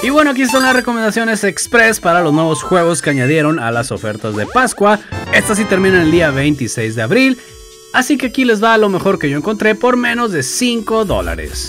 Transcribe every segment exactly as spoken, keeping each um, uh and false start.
Y bueno, aquí están las recomendaciones express para los nuevos juegos que añadieron a las ofertas de Pascua. Estas sí terminan el día veintiséis de abril, así que aquí les va lo mejor que yo encontré por menos de cinco dólares.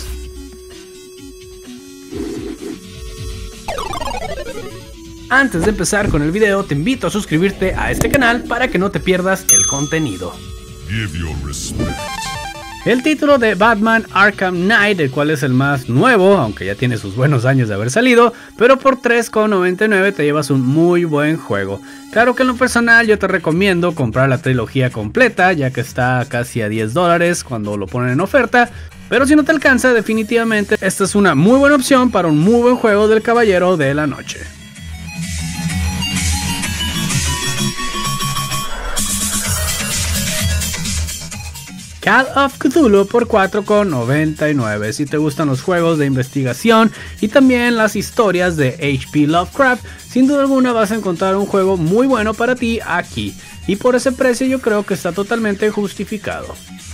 Antes de empezar con el video, te invito a suscribirte a este canal para que no te pierdas el contenido. Give your respect. El título de Batman Arkham Knight, el cual es el más nuevo, aunque ya tiene sus buenos años de haber salido, pero por tres con noventa y nueve te llevas un muy buen juego. Claro que en lo personal yo te recomiendo comprar la trilogía completa, ya que está casi a diez dólares cuando lo ponen en oferta, pero si no te alcanza, definitivamente esta es una muy buena opción para un muy buen juego del Caballero de la Noche. Call of Cthulhu por cuatro con noventa y nueve. Si te gustan los juegos de investigación y también las historias de H P Lovecraft, sin duda alguna vas a encontrar un juego muy bueno para ti aquí. Y por ese precio yo creo que está totalmente justificado.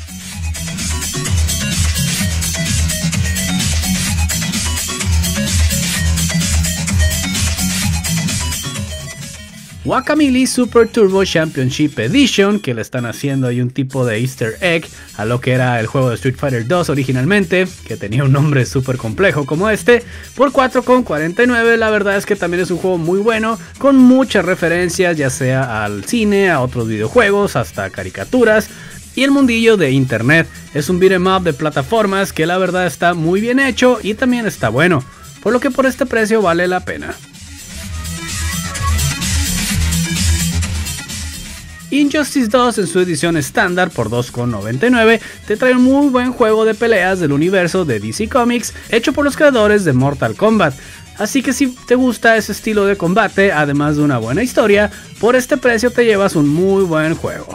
Guacamelee Super Turbo Championship Edition, que le están haciendo ahí un tipo de easter egg a lo que era el juego de Street Fighter dos originalmente, que tenía un nombre súper complejo como este, por cuatro con cuarenta y nueve. La verdad es que también es un juego muy bueno, con muchas referencias ya sea al cine, a otros videojuegos, hasta caricaturas y el mundillo de internet. Es un beat'em up de plataformas que la verdad está muy bien hecho y también está bueno, por lo que por este precio vale la pena. Injustice dos en su edición estándar por dos con noventa y nueve te trae un muy buen juego de peleas del universo de D C Comics hecho por los creadores de Mortal Kombat. Así que si te gusta ese estilo de combate, además de una buena historia, por este precio te llevas un muy buen juego.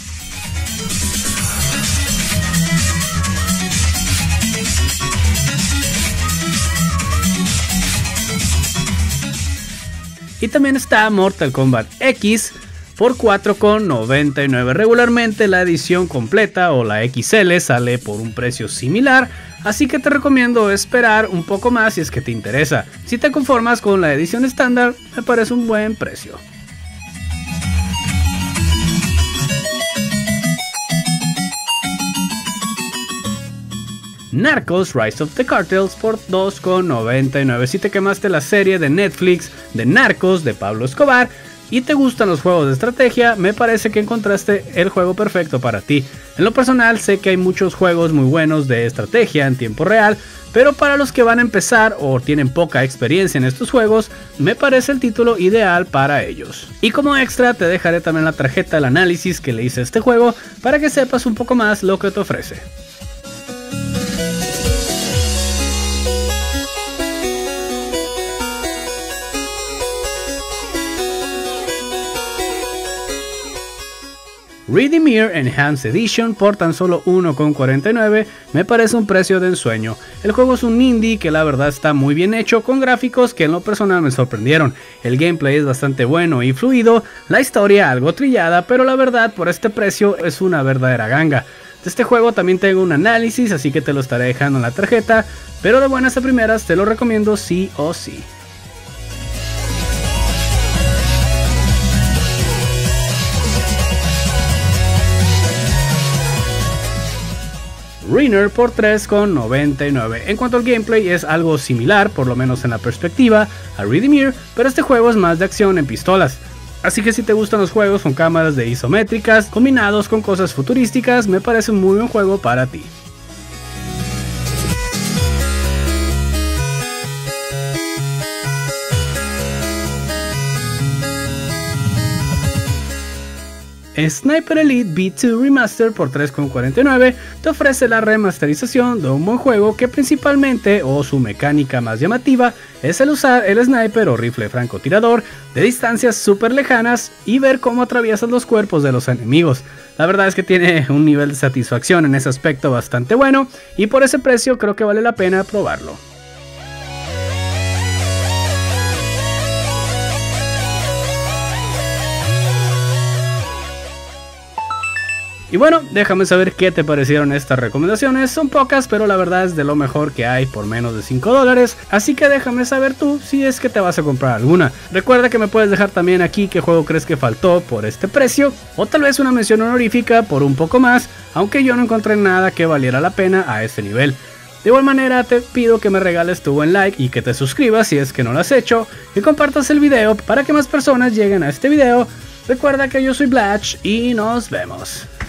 Y también está Mortal Kombat X por cuatro con noventa y nueve. Regularmente la edición completa o la X L sale por un precio similar, así que te recomiendo esperar un poco más si es que te interesa. Si te conformas con la edición estándar, me parece un buen precio. Narcos Rise of the Cartels por dos con noventa y nueve. Si te quemaste la serie de Netflix de Narcos de Pablo Escobar y te gustan los juegos de estrategia, me parece que encontraste el juego perfecto para ti. En lo personal sé que hay muchos juegos muy buenos de estrategia en tiempo real, pero para los que van a empezar o tienen poca experiencia en estos juegos, me parece el título ideal para ellos. Y como extra te dejaré también la tarjeta del análisis que le hice a este juego para que sepas un poco más lo que te ofrece. Redemire Enhanced Edition por tan solo uno con cuarenta y nueve me parece un precio de ensueño. El juego es un indie que la verdad está muy bien hecho, con gráficos que en lo personal me sorprendieron. El gameplay es bastante bueno y fluido, la historia algo trillada, pero la verdad por este precio es una verdadera ganga. De este juego también tengo un análisis, así que te lo estaré dejando en la tarjeta, pero de buenas a primeras te lo recomiendo sí o sí. Runner por tres con noventa y nueve. En cuanto al gameplay es algo similar, por lo menos en la perspectiva, a Redemire, pero este juego es más de acción en pistolas. Así que si te gustan los juegos con cámaras de isométricas combinados con cosas futurísticas, me parece un muy buen juego para ti. Sniper Elite V dos Remaster por tres con cuarenta y nueve te ofrece la remasterización de un buen juego que principalmente, o su mecánica más llamativa, es el usar el sniper o rifle francotirador de distancias súper lejanas y ver cómo atraviesas los cuerpos de los enemigos. La verdad es que tiene un nivel de satisfacción en ese aspecto bastante bueno y por ese precio creo que vale la pena probarlo. Y bueno, déjame saber qué te parecieron estas recomendaciones. Son pocas, pero la verdad es de lo mejor que hay por menos de cinco dólares. Así que déjame saber tú si es que te vas a comprar alguna. Recuerda que me puedes dejar también aquí qué juego crees que faltó por este precio, o tal vez una mención honorífica por un poco más, aunque yo no encontré nada que valiera la pena a este nivel. De igual manera te pido que me regales tu buen like y que te suscribas si es que no lo has hecho, y compartas el video para que más personas lleguen a este video. Recuerda que yo soy Blatch y nos vemos.